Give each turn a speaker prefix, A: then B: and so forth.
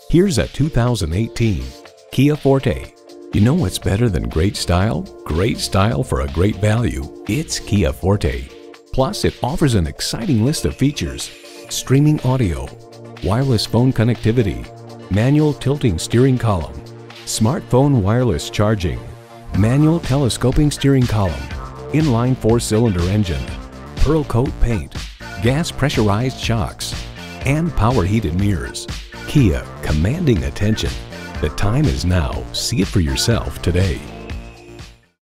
A: Here's a 2018 Kia Forte. You know what's better than great style? Great style for a great value. It's Kia Forte. Plus, it offers an exciting list of features: streaming audio, wireless phone connectivity, manual tilting steering column, smartphone wireless charging, manual telescoping steering column, inline 4-cylinder engine, pearl coat paint, gas pressurized shocks, and power heated mirrors. Kia, commanding attention. The time is now. See it for yourself today.